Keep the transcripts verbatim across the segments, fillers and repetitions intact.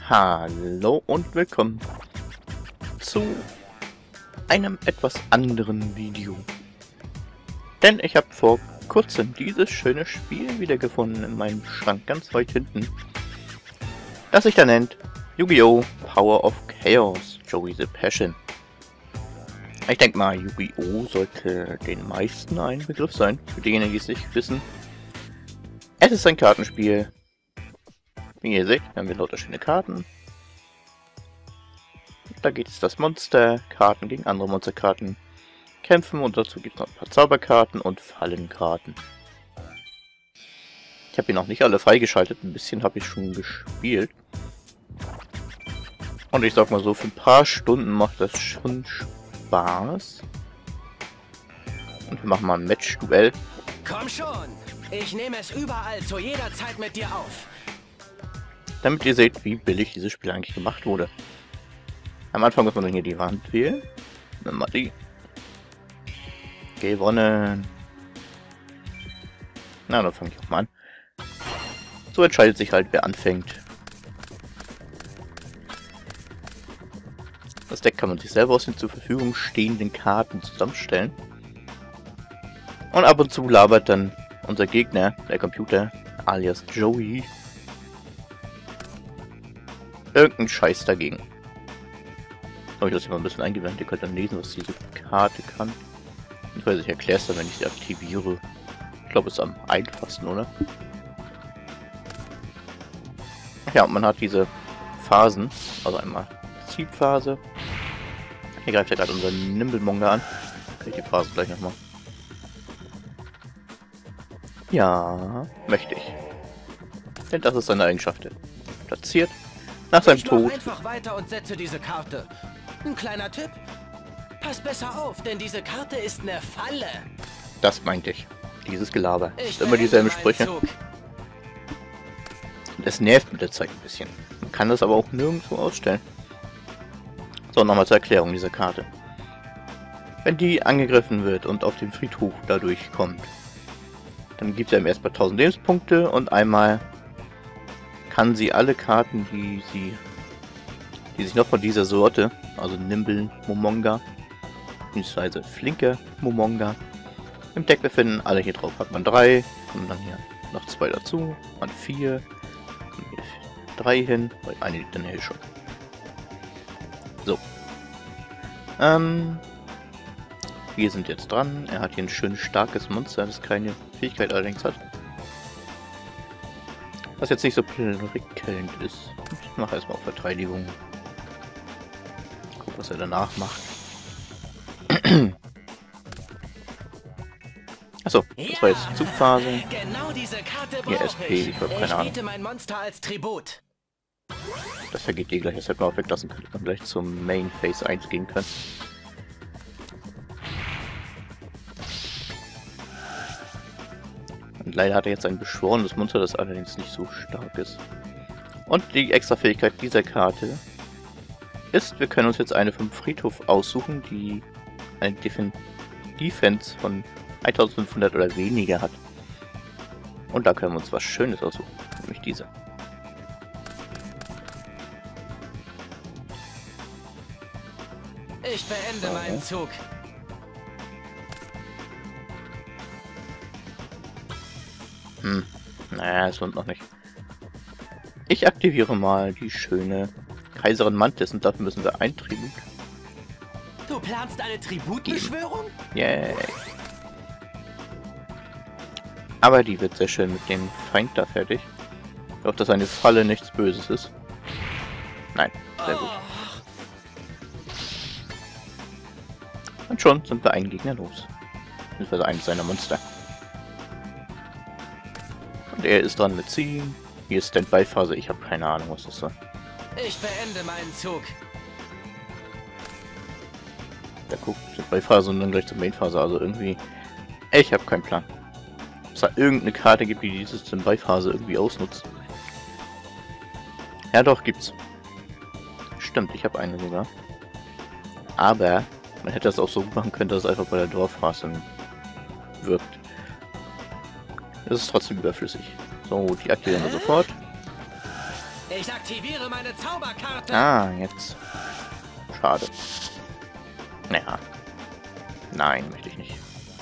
Hallo und willkommen zu einem etwas anderen Video. Denn ich habe vor kurzem dieses schöne Spiel wiedergefunden in meinem Schrank ganz weit hinten, das sich da nennt Yu-Gi-Oh! Power of Chaos, Joey the Passion. Ich denke mal, Yu-Gi-Oh! Sollte den meisten ein Begriff sein, für diejenigen, die es nicht wissen. Es ist ein Kartenspiel. Wie ihr seht, haben wir lauter schöne Karten. Da geht es das Monster, Karten gegen andere Monsterkarten kämpfen und dazu gibt es noch ein paar Zauberkarten und Fallenkarten. Ich habe hier noch nicht alle freigeschaltet, ein bisschen habe ich schon gespielt. Und ich sag mal so, für ein paar Stunden macht das schon Spaß. Und wir machen mal ein Match-Duell. Komm schon! Ich nehme es überall zu jeder Zeit mit dir auf. Damit ihr seht, wie billig dieses Spiel eigentlich gemacht wurde. Am Anfang muss man dann hier die Wand wählen. Dann mal die. Gewonnen. Na, dann fange ich auch mal an. So entscheidet sich halt, wer anfängt. Das Deck kann man sich selber aus den zur Verfügung stehenden Karten zusammenstellen. Und ab und zu labert dann unser Gegner, der Computer, alias Joey, irgendeinen Scheiß dagegen. Habe ich das hier mal ein bisschen eingeblendet. Ihr könnt dann lesen, was diese Karte kann. Ich weiß, ich erkläre es dann, wenn ich sie aktiviere. Ich glaube, es ist am einfachsten, oder? Ach ja, und man hat diese Phasen. Also einmal Zielphase. Hier greift ja gerade unser Nimblemonger an. Kriege ich die Phase gleich nochmal. Ja, möchte ich. Denn das ist seine Eigenschaft. Platziert. Nach seinem ich Tod. Einfach weiter und setze diese Karte. Ein kleiner Tipp. Pass besser auf, denn diese Karte ist eine Falle. Das meinte ich. Dieses Gelaber. Ich Ist immer dieselben Sprüche. Zug. Und es nervt mit der Zeit ein bisschen. Man kann das aber auch nirgendwo ausstellen. So, nochmal zur Erklärung dieser Karte. Wenn die angegriffen wird und auf dem Friedhof dadurch kommt, dann gibt es einem erstmal tausend Lebenspunkte und einmal kann sie alle Karten, die sie, die sich noch von dieser Sorte, also Nimble Momonga, beziehungsweise Flinke Momonga, im Deck befinden, alle hier drauf. Hat man drei, kommen dann hier noch zwei dazu, man vier, kommen hier drei hin, weil eine liegt dann hier schon. So. Ähm, wir sind jetzt dran. Er hat hier ein schön starkes Monster, das keine Fähigkeit allerdings hat. Was jetzt nicht so prickelnd ist. Ich mache erstmal auf Verteidigung. Guck, was er danach macht. Achso, das war jetzt die Zugphase. Genau diese Karte Hier S P, ich habe keine Ahnung. biete mein Monster als Tribut. Das vergeht eh gleich, das hätte man auch weglassen können, dann gleich zum Main Phase eins gehen können. Und leider hat er jetzt ein beschworenes Monster, das allerdings nicht so stark ist. Und die extra Fähigkeit dieser Karte ist, wir können uns jetzt eine vom Friedhof aussuchen, die eine Defen Defense von eintausendfünfhundert oder weniger hat. Und da können wir uns was Schönes aussuchen, nämlich diese. Ich beende meinen Zug. Hm, naja, es lohnt noch nicht. Ich aktiviere mal die schöne Kaiserin Mantis und dafür müssen wir ein Tribut. Du planst eine Tributbeschwörung? Yay. Aber die wird sehr schön mit dem Feind da fertig. Ich hoffe, dass eine Falle nichts Böses ist. Nein, sehr gut. Und schon sind wir einen Gegner los. Beziehungsweise eines seiner Monster. Und er ist dran mit Ziehen. Hier ist Standby-Phase. Ich habe keine Ahnung, was das soll. Ich beende meinen Zug. Da guckt Standby-Phase und dann gleich zur Main-Phase. Also irgendwie... Ich habe keinen Plan. Ob es da irgendeine Karte gibt, die diese Standby-Phase irgendwie ausnutzt. Ja doch, gibt's. Stimmt, ich habe eine sogar. Aber... man hätte das auch so machen können, dass es einfach bei der Dorfphase wirkt. Es ist trotzdem überflüssig. So, die aktivieren wir sofort. Ich aktiviere meine Zauberkarte. Ah, jetzt. Schade. Naja. Nein, möchte ich nicht.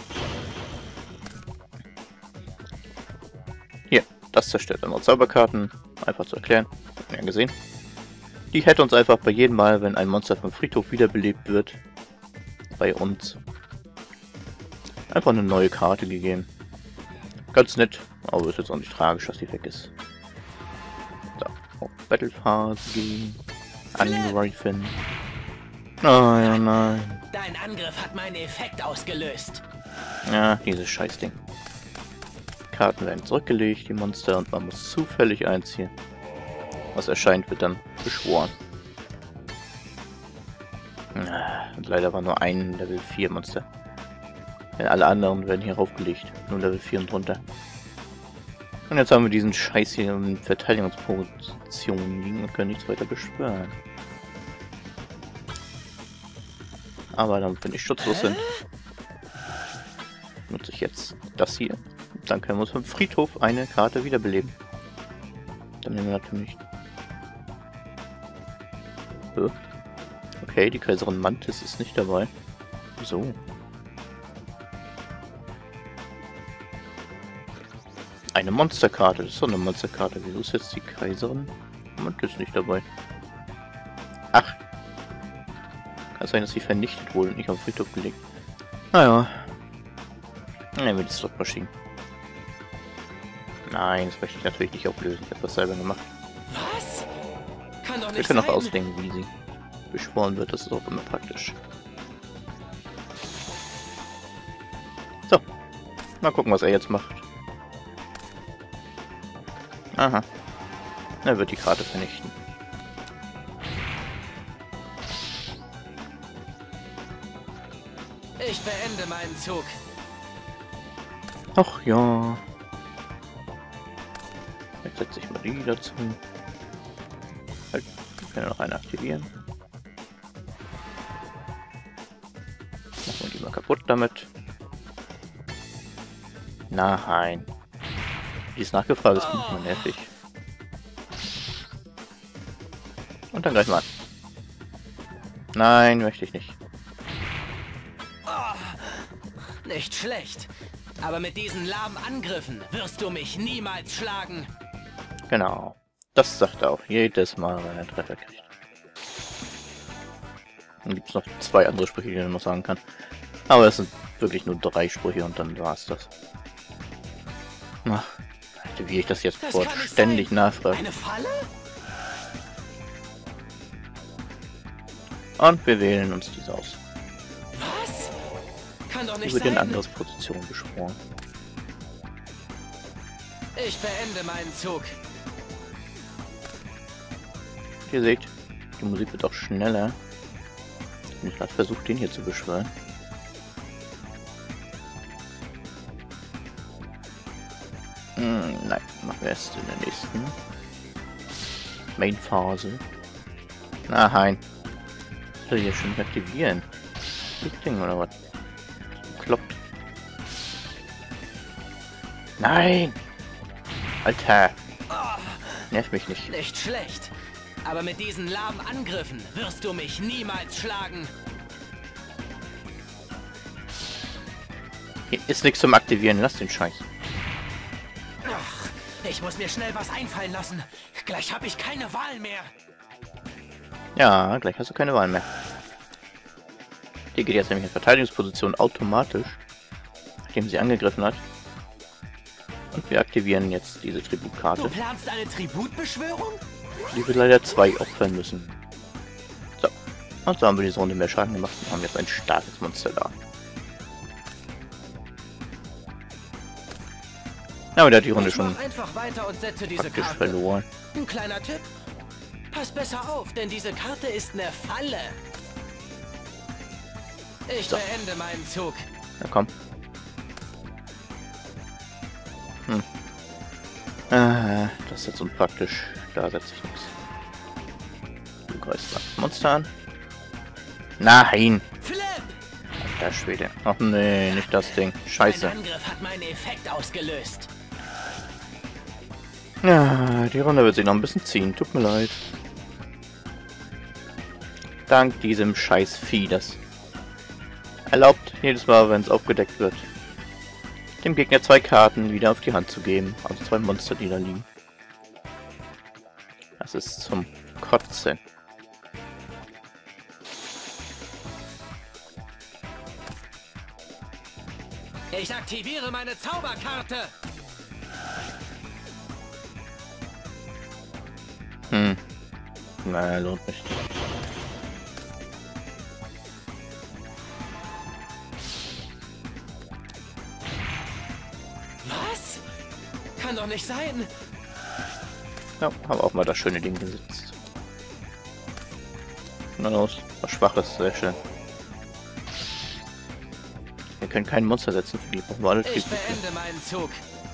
Hier, das zerstört unsere Zauberkarten. Einfach zu erklären. Hatten wir ja gesehen. Die hätte uns einfach bei jedem Mal, wenn ein Monster vom Friedhof wiederbelebt wird, bei uns einfach eine neue Karte gegeben. Ganz nett, aber ist jetzt auch nicht tragisch, dass die weg ist. So, auf Battlephase gehen. Angreifen. Nein, oh nein. Dein Angriff hat meinen Effekt ausgelöst. Ja, dieses Scheißding. Karten werden zurückgelegt, die Monster, und man muss zufällig einziehen. Was erscheint, wird dann beschworen. Und leider war nur ein Level vier Monster. Denn alle anderen werden hier raufgelegt. Nur Level vier und drunter. Und jetzt haben wir diesen Scheiß hier in Verteidigungspositionen liegen und können nichts weiter beschwören. Aber dann, wenn die schutzlos sind, nutze ich jetzt das hier. Dann können wir uns vom Friedhof eine Karte wiederbeleben. Dann nehmen wir natürlich... Okay, die Kaiserin Mantis ist nicht dabei. So. Eine Monsterkarte. Das ist doch eine Monsterkarte. Wieso ist jetzt die Kaiserin Mantis nicht dabei? Ach. Kann sein, dass sie vernichtet wurde und nicht auf den Friedhof gelegt. Naja. Nehmen wir die Slot-Maschinen. Nein, das möchte ich natürlich nicht auflösen. Ich habe das selber gemacht. Was? Kann doch nicht Wir können auch sein. ausdenken, wie sie beschworen wird. Das ist auch immer praktisch. So. Mal gucken, was er jetzt macht. Aha. Er wird die Karte vernichten. Ich beende meinen Zug. Ach ja. Jetzt setze ich mal die dazu. Halt, wir können noch eine aktivieren. Machen wir die mal kaputt damit. Nein. Die ist nachgefragt, ist nicht mal nervig. Und dann gleich mal an. Nein, möchte ich nicht. Oh, nicht schlecht. Aber mit diesen lahmen Angriffen wirst du mich niemals schlagen. Genau. Das sagt er auch jedes Mal, wenn er einen Treffer kriegt. Dann gibt es noch zwei andere Sprüche, die er noch sagen kann. Aber es sind wirklich nur drei Sprüche und dann war es das. Ach, wie ich das jetzt Das fort kann nicht ständig sein. nachfrage. Eine Falle? Und wir wählen uns diese aus. Was? Kann doch nicht Die wird in sein. anderes Position beschworen. Ich beende meinen Zug. Ihr seht, die Musik wird auch schneller. Ich habe gerade versucht, den hier zu beschwören. Hm, nein, machen wir erst in der nächsten Main-Phase. Nein. Ich will hier schon aktivieren. Das Ding oder was? Kloppt. Nein! Alter! Nerv mich nicht. Nicht schlecht. Aber mit diesen lahmen Angriffen wirst du mich niemals schlagen. Hier ist nichts zum Aktivieren. Lass den Scheiß. Ach, ich muss mir schnell was einfallen lassen. Gleich habe ich keine Wahl mehr. Ja, gleich hast du keine Wahl mehr. Die geht jetzt nämlich in Verteidigungsposition automatisch, nachdem sie angegriffen hat. Und wir aktivieren jetzt diese Du Tributkarte, planst eine Tributbeschwörung? die wir leider zwei opfern müssen. So, und so haben wir diese Runde mehr Schaden gemacht und haben jetzt ein starkes Monster da. Ja, aber der hat die Runde Ich schon mach einfach weiter und setze diese praktisch Karte. verloren. Ein kleiner Tipp. Pass besser auf, denn diese Karte ist eine Falle. Ich So. beende meinen Zug. Na komm. Hm. Ah, das ist jetzt unpraktisch. Da setze ich nichts. Du greifst das Monster an. Nein! Flip! Alter Schwede. Ach nee, nicht das Ding. Scheiße. Mein Angriff hat meinen Effekt ausgelöst. Ja, die Runde wird sich noch ein bisschen ziehen. Tut mir leid. Dank diesem scheiß Vieh, das erlaubt jedes Mal, wenn es aufgedeckt wird, dem Gegner zwei Karten wieder auf die Hand zu geben. Also zwei Monster, die da liegen. Das ist zum Kotzen. Ich aktiviere meine Zauberkarte. Hm. Naja, lohnt nicht. Was? Kann doch nicht sein. Ja, haben auch mal das schöne Ding gesetzt. Na los, was Schwaches, sehr schön. Wir können kein Monster setzen, für die brauchen wir alle Ich beende meinen Zug.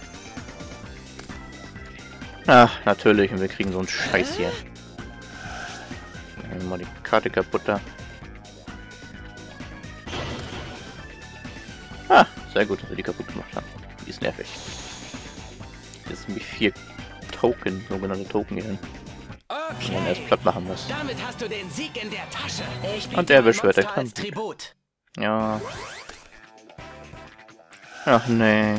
Ach, natürlich, und wir kriegen so einen Scheiß hier. Dann mal die Karte kaputt da. Ah, sehr gut, dass wir die kaputt gemacht haben. Die ist nervig. Jetzt sind nämlich vier Token, sogenannte Token hier hin. Okay. Und dann erst platt machen muss. Damit hast du den Sieg in der Tasche. Ich Und der beschwört der Monster als Kampf. Tribut. Ja. Ach nee.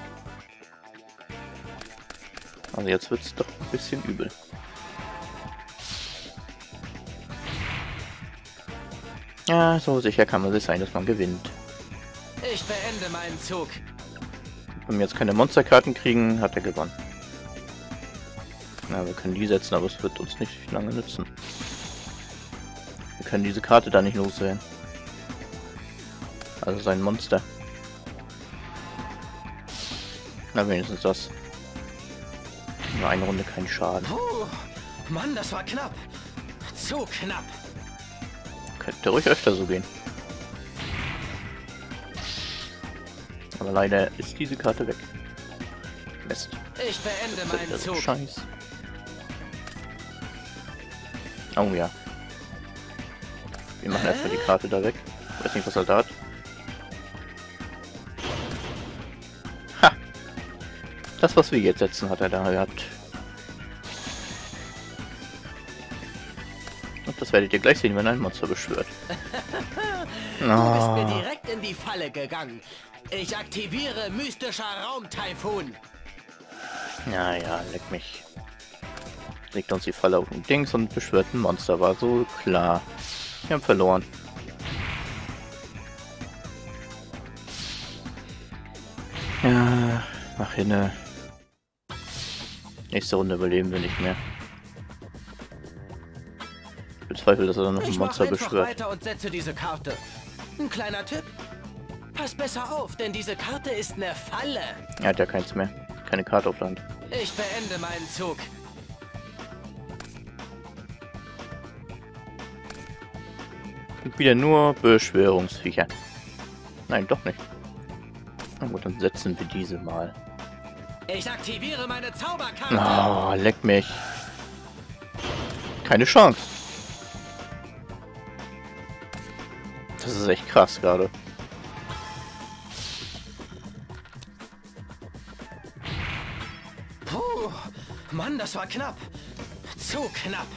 Also jetzt wird's doch ein bisschen übel. Ja, so sicher kann man sich sein, dass man gewinnt. Ich beende meinen Zug. Wenn wir jetzt keine Monsterkarten kriegen, hat er gewonnen. Na, wir können die setzen, aber es wird uns nicht lange nützen. Wir können diese Karte da nicht loswerden. Also sein Monster. Na, wenigstens das. Nur eine Runde kein Schaden. Puh, Mann, das war knapp. Zu knapp. Könnte ruhig öfter so gehen. Aber leider ist diese Karte weg. Mist. Ich beende meinen Das ist Zug. Scheiß. Oh ja. Wir machen erstmal die Karte da weg. Ich weiß nicht, was er da hat. Ha! Das, was wir jetzt setzen, hat er da gehabt. Und das werdet ihr gleich sehen, wenn ein Monster beschwört. Du bist mir direkt in die Falle gegangen. Ich aktiviere mystischer Raumtaifun. Ja, ja, leck mich. Legt uns die Falle auf den Dings und beschwört ein Monster. War so klar. Wir haben verloren. Ja, mach hinne. Nächste Runde überleben wir nicht mehr. Ich bezweifle, dass er dann noch ein Ich mach Monster einfach beschwört. weiter und setze diese Karte. Ein kleiner Tipp. Pass besser auf, denn diese Karte ist eine Falle. Er hat ja keins mehr. Keine Karte auf Land. Ich beende meinen Zug. Und wieder nur Beschwörungsviecher. Nein, doch nicht. Na gut, dann setzen wir diese mal. Ich aktiviere meine Zauberkarte. Oh, leck mich. Keine Chance. Das ist echt krass gerade. Puh, Mann, das war knapp. Zu knapp.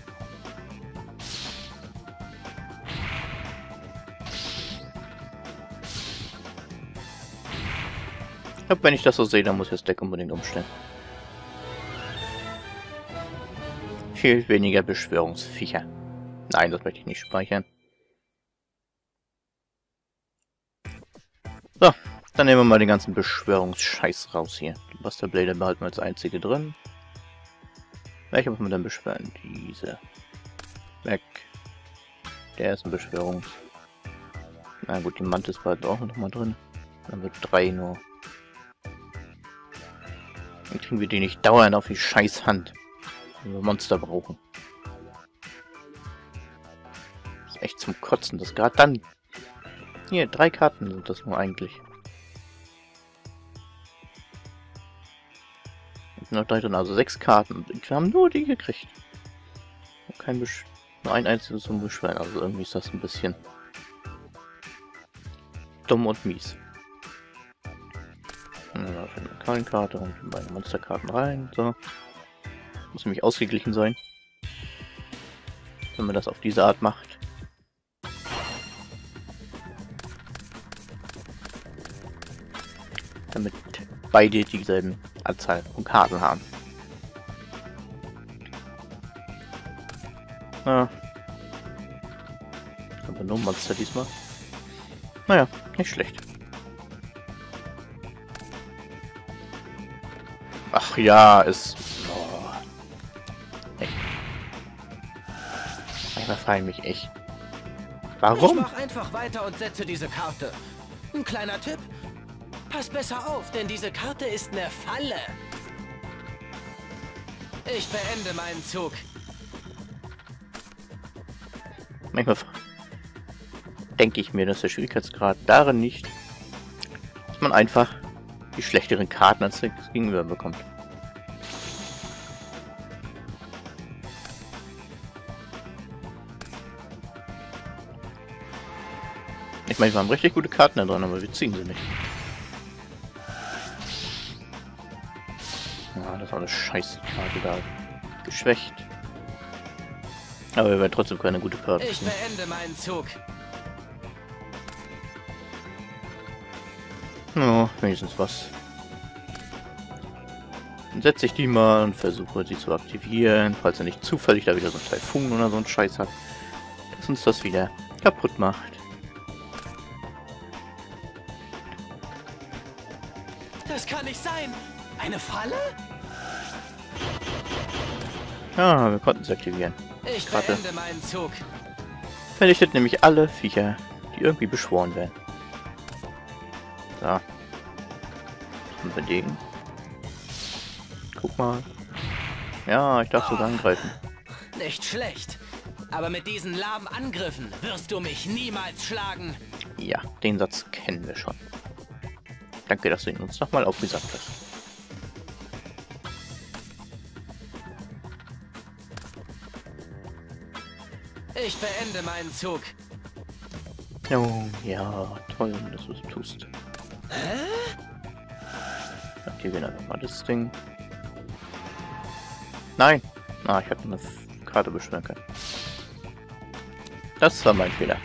Ich glaube, wenn ich das so sehe, dann muss ich das Deck unbedingt umstellen. Viel weniger Beschwörungsviecher. Nein, das möchte ich nicht speichern. So, dann nehmen wir mal den ganzen Beschwörungsscheiß raus hier. Die Buster Blade behalten wir als einzige drin. Welche muss man denn beschwören? Diese. Weg. Der ist eine Beschwörung. Na gut, die Mantis behalten wir auch noch mal drin. Dann wird drei nur. Dann kriegen wir die nicht dauernd auf die scheiß Hand. Wenn wir Monster brauchen. Das ist echt zum Kotzen, das gerade dann. Hier, drei Karten sind das nur eigentlich. Jetzt noch drei drin, also sechs Karten. Und wir haben nur die gekriegt. Kein Besch nur ein einziges zum Beschweren, also irgendwie ist das ein bisschen dumm und mies. Ja, für eine Karte und meine Monsterkarten rein. So. ziemlich ausgeglichen sein. Wenn man das auf diese Art macht. Damit beide dieselben Anzahl von Karten haben. Ja. Aber nur Monster diesmal. Naja, nicht schlecht. Ach ja, es... Oh. Hey. Manchmal frage ich mich echt. Warum? Ich mach einfach weiter und setze diese Karte. Ein kleiner Tipp. Pass besser auf, denn diese Karte ist eine Falle. Ich beende meinen Zug. Manchmal denke ich mir, dass der Schwierigkeitsgrad darin nicht, dass man einfach die schlechteren Karten als Gegenüber bekommt. Ich meine, wir haben richtig gute Karten da drin, aber wir ziehen sie nicht. Ja, das war eine Scheißkarte da. Geschwächt. Aber wir werden trotzdem keine gute Karte Ich ziehen. beende meinen Zug. Ja, wenigstens was. Dann setze ich die mal und versuche sie zu aktivieren, falls er nicht zufällig da wieder so ein Taifun oder so ein Scheiß hat, dass uns das wieder kaputt macht. Das kann nicht sein. Eine Falle? Ja, wir konnten es aktivieren. Ich Karte. beende meinen Zug. Vernichtet nämlich alle Viecher, die irgendwie beschworen werden. So. Was haben wir dagegen? Guck mal. Ja, ich darf sogar angreifen. Nicht schlecht. Aber mit diesen lahmen Angriffen wirst du mich niemals schlagen. Ja, den Satz kennen wir schon. Danke, dass du ihn uns nochmal aufgesagt hast. Ich beende meinen Zug. Oh, ja, toll, dass du es tust. Hä? Aktivieren einfach mal das Ding. Nein! Ah, ich habe eine Karte beschwören können. Das war mein Fehler.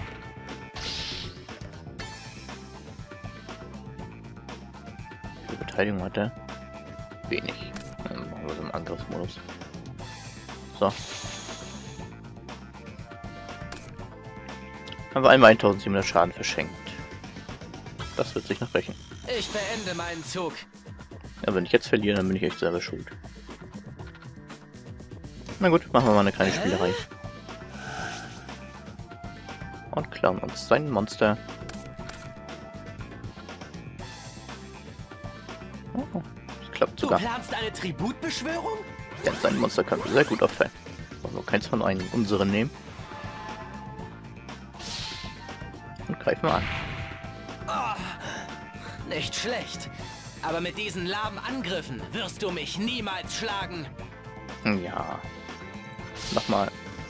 Wie viel Beteiligung hat er? Wenig. Dann machen wir so im Angriffsmodus. So. Haben wir einmal eintausendsiebenhundert Schaden verschenkt. Das wird sich noch rächen. Ich beende meinen Zug. Ja, wenn ich jetzt verliere, dann bin ich echt selber schuld. Na gut, machen wir mal eine kleine Spielerei. Und klauen uns sein Monster. Oh, das klappt Du sogar. planst eine Tributbeschwörung? Ja, sein Monster kann sehr gut auffallen. Wollen wir keins von einen unseren nehmen. Und greifen wir an. Oh, nicht schlecht. Aber mit diesen lahmen Angriffen wirst du mich niemals schlagen. Ja. Nochmal.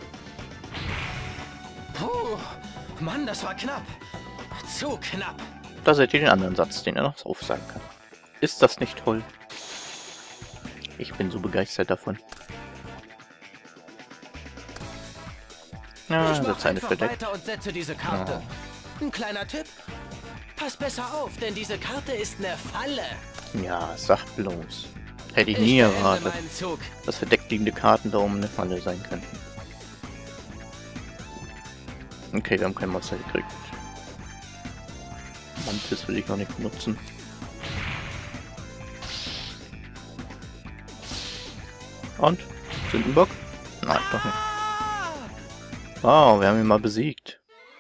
Puh, Mann, das war knapp. Zu knapp. Da seht ihr den anderen Satz, den er noch aufsagen kann. Ist das nicht toll? Ich bin so begeistert davon. Ja, ich mach setze eine einfach verdeckt. weiter und setze diese Karte. Ein kleiner Tipp. Pass besser auf, denn diese Karte ist eine Falle. Ja, sag bloß. Hätte ich Ich nie beende erwartet, meinen Zug. dass verdeckt liegende Karten da oben eine Falle sein könnten. Okay, wir haben kein Monster gekriegt. Mantis will ich noch nicht benutzen. Und? Sündenbock? Nein, doch nicht. Wow, wir haben ihn mal besiegt.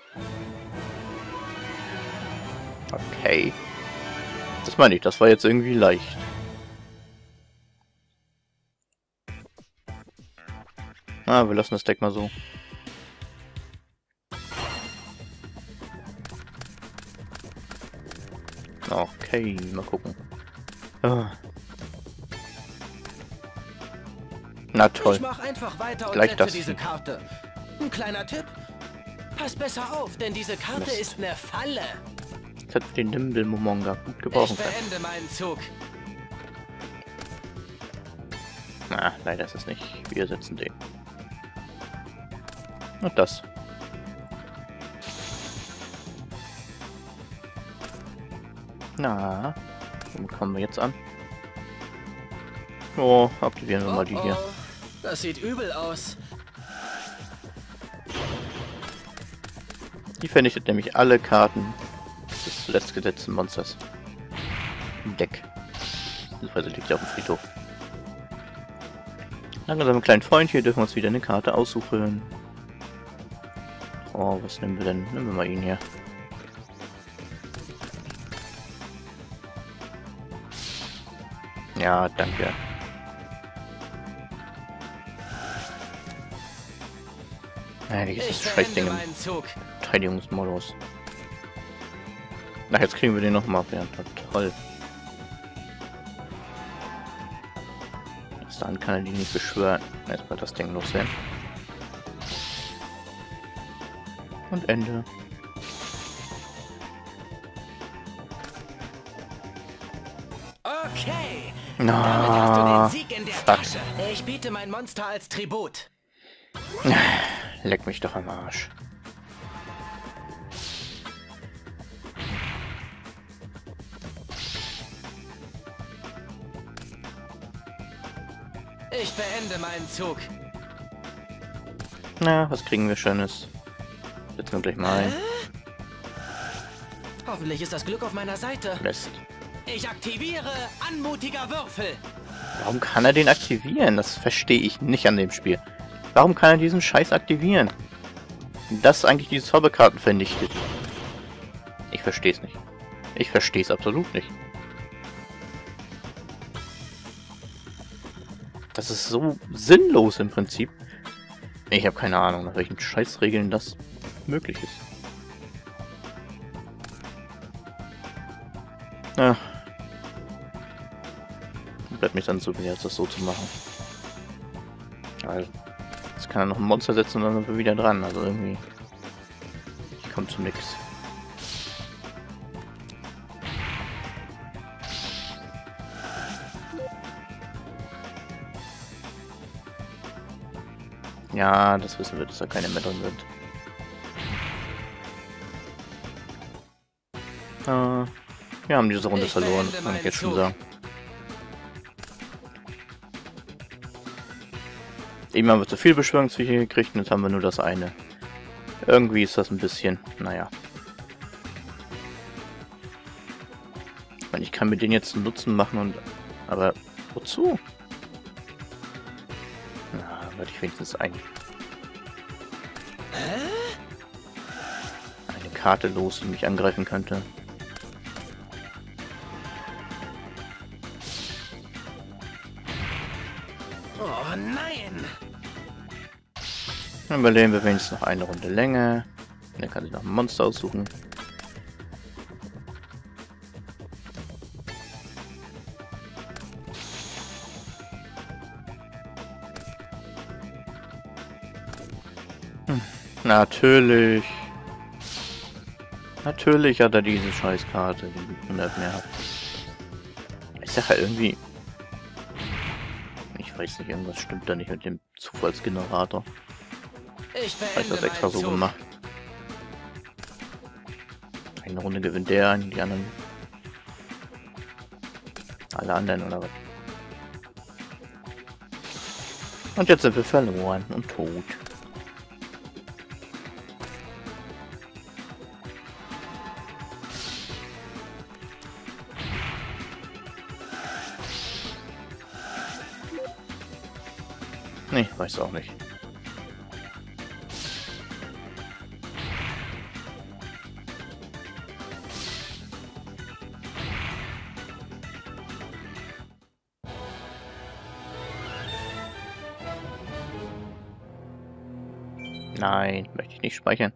Okay. Das meine ich, das war jetzt irgendwie leicht. Ah, wir lassen das Deck mal so. Okay, mal gucken. Ah. Na toll. Ich mach einfach weiter und Gleich setze das diese hier. Karte. Ein kleiner Tipp. Pass besser auf, denn diese Karte Mist. ist eine Falle. Jetzt hat den Nimble Momonga gut gebrauchen Ich können. beende meinen Zug. Na, Ah, leider ist es nicht. Wir setzen den. Und das. Na, womit kommen wir jetzt an? Oh, aktivieren wir Oh, mal die hier. oh, das sieht übel aus. Die vernichtet nämlich alle Karten des zuletzt gesetzten Monsters. Im Deck. Beziehungsweise liegt ja auf dem Friedhof. Nach unserem kleinen Freund hier dürfen wir uns wieder eine Karte aussuchen. Oh, was nehmen wir denn? Nehmen wir mal ihn hier. Ja, danke. Ja, wie ist das Scheißding im Verteidigungsmodus? Ach, jetzt kriegen wir den nochmal. Ja, toll. Bis dahin kann er die nicht beschwören. Erstmal das Ding loswerden. Und Ende. Okay. Na, Damit hast du den Sieg in der fuck. Tasche. Ich biete mein Monster als Tribut. Leck mich doch am Arsch. Ich beende meinen Zug. Na, was kriegen wir Schönes? Setzen wir gleich mal ein. Hoffentlich ist das Glück auf meiner Seite. Mist. Ich aktiviere anmutiger Würfel. Warum kann er den aktivieren? Das verstehe ich nicht an dem Spiel. Warum kann er diesen Scheiß aktivieren? Das eigentlich diese Zauberkarten vernichtet. Ich verstehe es nicht. Ich verstehe es absolut nicht. Das ist so sinnlos im Prinzip. Ich habe keine Ahnung, nach welchen Scheißregeln das möglich ist. Ja. Bleibt mich dann so, jetzt das so zu machen. Also, jetzt kann er noch ein Monster setzen und dann sind wir wieder dran. Also irgendwie. Ich komme zu nix. Ja, das wissen wir, dass da keine mehr drin sind. Äh, wir haben diese Runde Ich verloren, beende kann ich meinen jetzt schon Zug. sagen. Eben haben wir zu viel Beschwörungsviecher gekriegt und jetzt haben wir nur das eine. Irgendwie ist das ein bisschen, naja. Ich meine, ich kann mir den jetzt einen Nutzen machen und... Aber wozu? Na, werde ich wenigstens ein... eine Karte los, die mich angreifen könnte. Oh nein! Dann überleben wir wenigstens noch eine Runde länger. Dann kann ich noch ein Monster aussuchen. Hm, natürlich. Natürlich hat er diese Scheißkarte, die hundert mehr hat. Ich sag ja irgendwie... Ich weiß nicht, irgendwas stimmt da nicht mit dem Zufallsgenerator. Ich Habe ich beende das extra meinen so Zug. gemacht. Eine Runde gewinnt der, die anderen... Alle anderen oder was? Und jetzt sind wir verloren und tot. Nee, weiß auch nicht. Nein, möchte ich nicht speichern.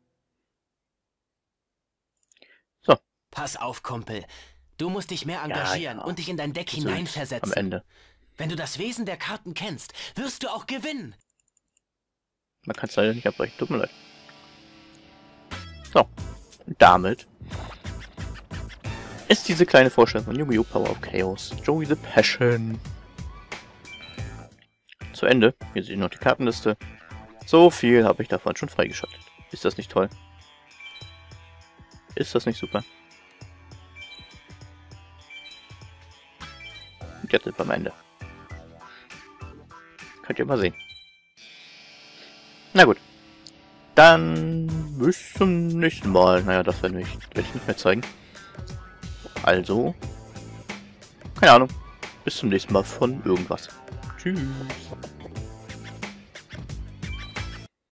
So. Pass auf, Kumpel. Du musst dich mehr engagieren ja. und dich in dein Deck So ist hineinversetzen. am Ende. Wenn du das Wesen der Karten kennst, wirst du auch gewinnen. Man kann es leider nicht abbrechen, tut mir leid. So, damit ist diese kleine Vorstellung von Yu-Gi-Oh! Power of Chaos, Joey the Passion zu Ende. Hier seht ihr noch die Kartenliste. So viel habe ich davon schon freigeschaltet. Ist das nicht toll? Ist das nicht super? Und jetzt sind wir am Ende. Könnt ihr mal sehen. Na gut. Dann bis zum nächsten Mal. Naja, das werde ich, werd ich nicht mehr zeigen. Also, keine Ahnung. Bis zum nächsten Mal von irgendwas. Tschüss.